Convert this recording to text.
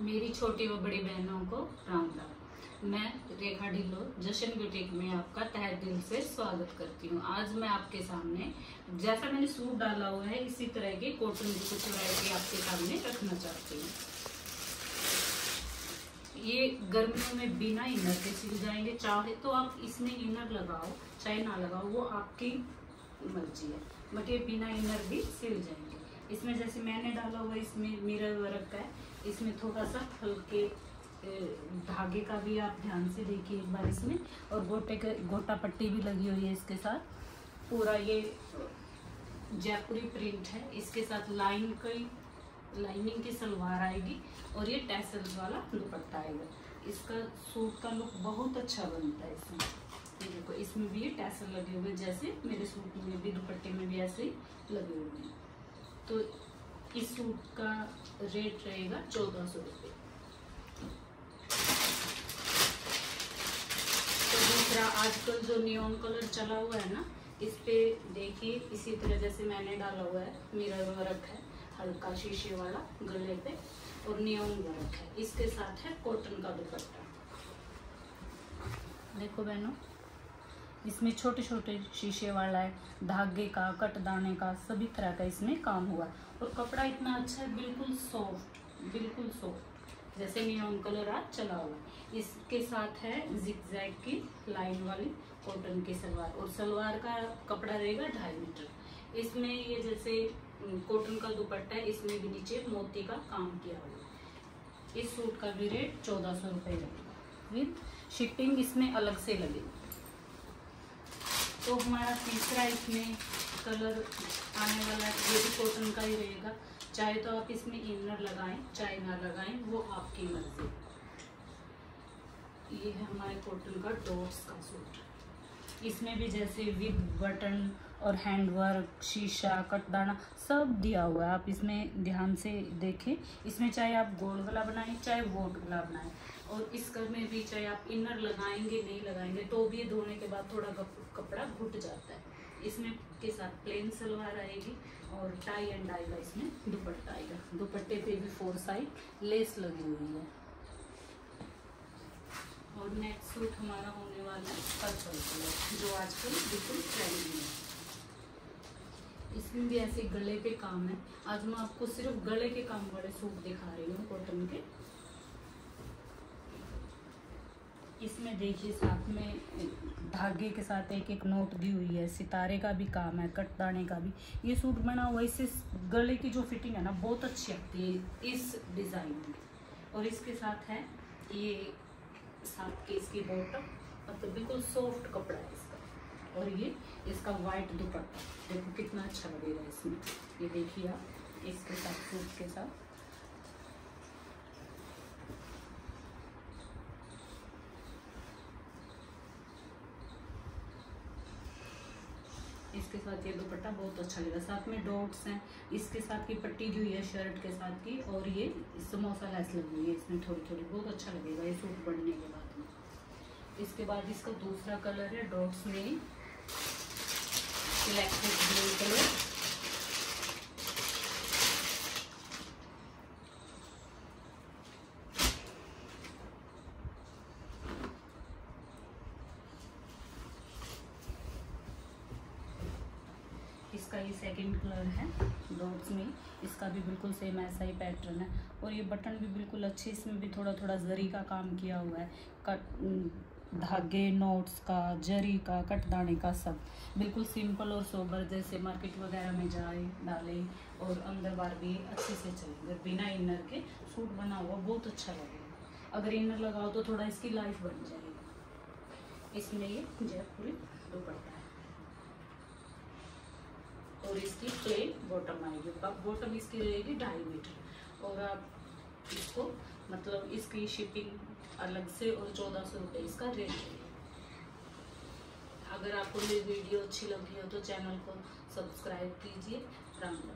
मेरी छोटी व बड़ी बहनों को राम राम। मैं रेखा ढिल्लो जशन बुटीक में आपका तहे दिल से स्वागत करती हूँ। आज मैं आपके सामने जैसा मैंने सूट डाला हुआ है इसी तरह की कॉटन की कुछ वैरायटी आपके सामने रखना चाहती हूँ। ये गर्मियों में बिना इनर के सिल जाएंगे। चाहे तो आप इसमें इनर लगाओ चाहे ना लगाओ, वो आपकी मर्जी है, बट ये बिना इनर भी सिल जाएंगे। इसमें जैसे मैंने डाला हुआ इसमें मिरर वर्क का है, इसमें थोड़ा सा हल्के धागे का भी आप ध्यान से देखिए एक बार इसमें, और गोटा पट्टी भी लगी हुई है इसके साथ। पूरा ये जयपुरी प्रिंट है, इसके साथ लाइनिंग की सलवार आएगी और ये टैसल्स वाला दुपट्टा आएगा। इसका सूट का लुक बहुत अच्छा बनता है इसमें। ये देखो इसमें भी ये टैसल लगे हुए, जैसे मेरे सूट में भी दुपट्टे में भी ऐसे ही लगे हुए हैं। तो इस सूट का रेट रहेगा 1400 रुपये। तो दूसरा आजकल जो नियॉन कलर चला हुआ है ना, इस पे देखिए इसी तरह जैसे मैंने डाला हुआ है, मिरर वर्क है हल्का शीशे वाला गले पे, और नियॉन वर्क है। इसके साथ है कॉटन का दुपट्टा। देखो बहनों, इसमें छोटे छोटे शीशे वाला है, धागे का कटदाने का सभी तरह का इसमें काम हुआ है। और कपड़ा इतना अच्छा है, बिल्कुल सॉफ्ट जैसे नियॉन कलर आज चला हुआ है। इसके साथ है जिगजैग की लाइन वाली कॉटन की सलवार, और सलवार का कपड़ा रहेगा 2.5 मीटर। इसमें ये जैसे कॉटन का दुपट्टा है, इसमें भी नीचे मोती का काम किया हुआ है। इस सूट का भी रेट 1400 रुपये लगेगा, विद शिपिंग इसमें अलग से लगेगी। तो हमारा तीसरा इसमें कलर आने वाला है, ये भी कॉटन का ही रहेगा। चाहे तो आप इसमें इनर लगाएं चाहे ना लगाएं, वो आपकी मर्जी। ये है हमारे कॉटन का डॉट्स का सूट। इसमें भी जैसे विद बटन और हैंड वर्क, शीशा, कटदाना सब दिया हुआ है। आप इसमें ध्यान से देखें, इसमें चाहे आप गोल गला बनाएं चाहे वोट गला बनाएं, और इसका में भी चाहे आप इनर लगाएंगे नहीं लगाएंगे तो भी धोने के बाद थोड़ा कपड़ा घुट जाता है। इसमें के साथ प्लेन सलवार आएगी और टाई एंड डाई का इसमें दुपट्टा आएगा। दुपट्टे पे भी 4 साइड लेस लगी हुई है। और नेक्स्ट सूट हमारा होने वाला है पर्पल कलर, जो आजकल बिल्कुल ट्रेंडिंग है। इसमें भी ऐसे गले पे काम है। आज मैं आपको सिर्फ गले के काम वाले सूट दिखा रही हूँ कॉटन के। इसमें देखिए साथ में धागे के साथ एक एक नोट दी हुई है, सितारे का भी काम है, कटदाने का भी। ये सूट बना हुआ, इससे गले की जो फिटिंग है ना बहुत अच्छी आती है इस डिज़ाइन में। और इसके साथ है ये साथ के इसकी बॉटम, मतलब बिल्कुल सॉफ्ट कपड़ा है इसका। और ये इसका वाइट दुपट्टा देखो कितना अच्छा लगेगा इसमें। ये देखिए आप इसके साथ सूट के साथ। इसके साथ ये दुपट्टा बहुत अच्छा लगेगा। साथ में डॉट्स हैं, इसके साथ की पट्टी दी हुई है शर्ट के साथ की, और ये समोसा लेस लगी हुई है इसमें थोड़ी थोड़ी। बहुत अच्छा लगेगा ये सूट बनने के बाद में। इसके बाद इसका दूसरा कलर है डॉट्स में इलेक्ट्रिक ब्लू कलर। इसका ये सेकंड कलर है डॉट्स में। इसका भी बिल्कुल सेम ऐसा ही पैटर्न है, और ये बटन भी बिल्कुल अच्छे, इसमें भी थोड़ा थोड़ा जरी का काम किया हुआ है। धागे नोट्स का, जरी का, कटदाने का सब बिल्कुल सिंपल और सोबर, जैसे मार्केट वगैरह में जाए डाले और अंदर बार भी अच्छे से चलेगा। बिना इनर के सूट बना हुआ बहुत अच्छा लगेगा। अगर इनर लगाओ तो थोड़ा इसकी लाइफ बन जाएगी। इसमें ये जयपुरी दुपट्टा है और इसकी प्लेन बॉटम आएगी। बॉटम इसकी रहेगी 2.5 मीटर। और आप इसको मतलब इसकी शिपिंग अलग से, और 1400 रुपये इसका रेट है। अगर आपको मेरी वीडियो अच्छी लगी हो तो चैनल को सब्सक्राइब कीजिए। राम राम।